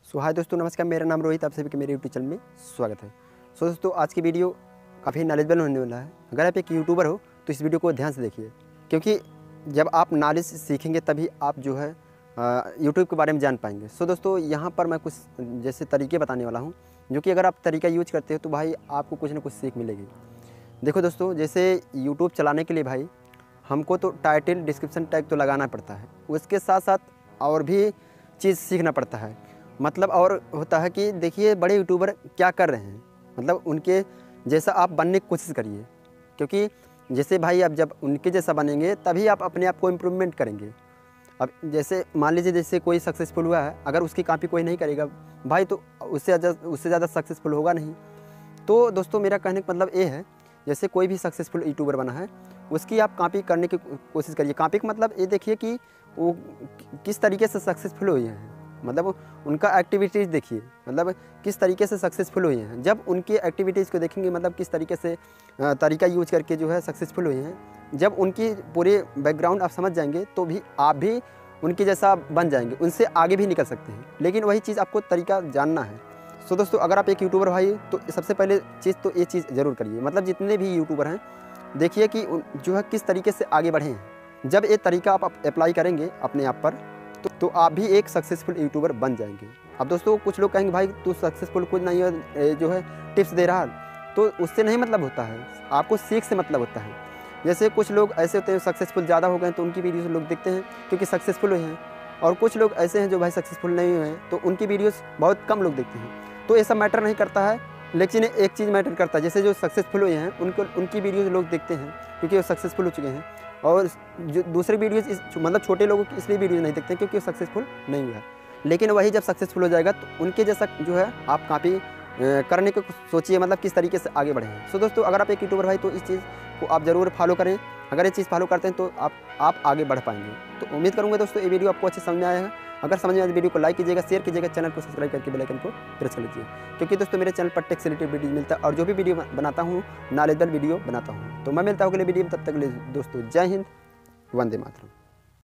हाय दोस्तों, नमस्कार। मेरा नाम रोहित, आप सभी के मेरे यूट्यूब चैनल में स्वागत है। दोस्तों, आज की वीडियो काफ़ी नॉलेजेबल होने वाला है। अगर आप एक यूट्यूबर हो तो इस वीडियो को ध्यान से देखिए, क्योंकि जब आप नॉलेज सीखेंगे तभी आप जो है यूट्यूब के बारे में जान पाएंगे। दोस्तों, यहाँ पर मैं कुछ जैसे तरीके बताने वाला हूँ, जो कि अगर आप तरीका यूज करते हो तो भाई आपको कुछ ना कुछ सीख मिलेगी। देखो दोस्तों, जैसे यूट्यूब चलाने के लिए भाई हमको तो टाइटल डिस्क्रिप्शन टैग तो लगाना पड़ता है, उसके साथ साथ और भी चीज़ सीखना पड़ता है। मतलब और होता है कि देखिए बड़े यूट्यूबर क्या कर रहे हैं, मतलब उनके जैसा आप बनने की कोशिश करिए, क्योंकि जैसे भाई आप जब उनके जैसा बनेंगे तभी आप अपने आप को इम्प्रूवमेंट करेंगे। जैसे मान लीजिए जैसे कोई सक्सेसफुल हुआ है, अगर उसकी कॉपी कोई नहीं करेगा भाई तो उससे ज़्यादा सक्सेसफुल होगा नहीं। तो दोस्तों, मेरा कहने का मतलब ये है, जैसे कोई भी सक्सेसफुल यूट्यूबर बना है उसकी आप कॉपी करने की कोशिश करिए। कॉपी का मतलब ये देखिए कि वो किस तरीके से सक्सेसफुल हुए हैं, मतलब उनका एक्टिविटीज़ देखिए, मतलब किस तरीके से सक्सेसफुल हुए हैं। जब उनकी एक्टिविटीज़ को देखेंगे, मतलब किस तरीके से तरीका यूज करके जो है सक्सेसफुल हुए हैं, जब उनकी पूरे बैकग्राउंड आप समझ जाएंगे तो भी आप भी उनके जैसा बन जाएंगे, उनसे आगे भी निकल सकते हैं। लेकिन वही चीज़ आपको तरीका जानना है। दोस्तों, अगर आप एक यूट्यूबर भाई तो सबसे पहले चीज़ तो ये चीज़ ज़रूर करिए, मतलब जितने भी यूट्यूबर हैं देखिए कि जो है किस तरीके से आगे बढ़े हैं। जब ये तरीका आप अप्लाई करेंगे अपने आप पर तो आप भी एक सक्सेसफुल यूट्यूबर बन जाएंगे। अब दोस्तों, कुछ लोग कहेंगे भाई तू सक्सेसफुल खुद नहीं है, जो है टिप्स दे रहा है, तो उससे नहीं मतलब होता है, आपको सीख से मतलब होता है। जैसे कुछ लोग ऐसे होते हैं सक्सेसफुल ज़्यादा हो गए तो उनकी वीडियोस लोग देखते हैं क्योंकि सक्सेसफुल हुए हैं, और कुछ लोग ऐसे हैं जो भाई सक्सेसफुल नहीं हुए हैं तो उनकी वीडियोस बहुत कम लोग देखते हैं। तो ये सब मैटर नहीं करता है, लेकिन एक चीज़ मैटर करता है, जैसे जो सक्सेसफुल हुए हैं उनकी वीडियोज़ लोग देखते हैं क्योंकि वो सक्सेसफुल हो चुके हैं, और जो दूसरे वीडियोज़ मतलब छोटे लोगों की इसलिए वीडियो नहीं देखते क्योंकि वो सक्सेसफुल नहीं हुआ है। लेकिन वही जब सक्सेसफुल हो जाएगा तो उनके जैसा जो है आप कॉपी करने को सोचिए, मतलब किस तरीके से आगे बढ़े हैं। दोस्तों, अगर आप एक यूट्यूबर भाई तो इस चीज़ को आप ज़रूर फॉलो करें। अगर ये चीज़ फॉलो करते हैं तो आप आगे बढ़ पाएंगे। तो उम्मीद करूँगा दोस्तों ये वीडियो आपको अच्छे समझ में आया है। अगर समझ में आए तो वीडियो को लाइक कीजिएगा, शेयर कीजिएगा, चैनल को सब्सक्राइब करके बेल आइकन को प्रेस कर लीजिए, क्योंकि दोस्तों मेरे चैनल पर टेक से रिलेटेड वीडियो मिलता है और जो भी वीडियो बनाता हूँ नॉलेजेबल वीडियो बनाता हूँ। तो मैं मिलता हूँ अगले वीडियो में, तब तक के लिए दोस्तों जय हिंद, वंदे मातरम।